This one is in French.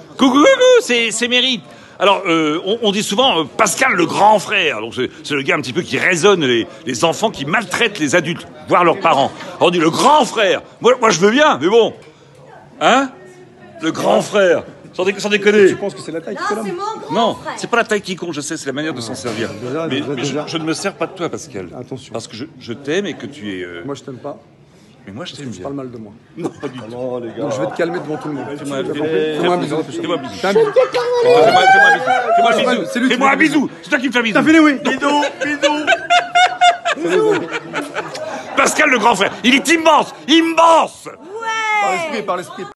Coucou, coucou, c'est Mérite. Alors, on dit souvent Pascal le grand frère. Donc c'est le gars un petit peu qui raisonne les enfants qui maltraitent les adultes, voire leurs parents. Alors, on dit le grand frère. Moi je veux bien, mais bon. Hein? Le grand frère. Sans déconner. Tu penses que c'est la taille qui fait l'homme? Non, c'est pas la taille qui compte, je sais, c'est la manière de s'en servir. Mais je ne me sers pas de toi, Pascal. Attention. Parce que je t'aime et que tu es... Moi, je t'aime pas. Mais moi, je t'aime Tu bien. parles mal de moi. Non, pas du tout. Donc, je vais te calmer devant tout le monde. Fais-moi un bisou. Fais-moi un bisou. Fais-moi un bisou. C'est toi qui me fais un bisou. T'as fini, oui. Bisou. Pascal le grand frère, il est immense. Par l'esprit.